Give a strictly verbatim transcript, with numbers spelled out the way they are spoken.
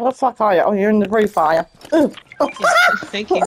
What the fuck are you? Oh, you're in the roof, are you? Yeah, thank you.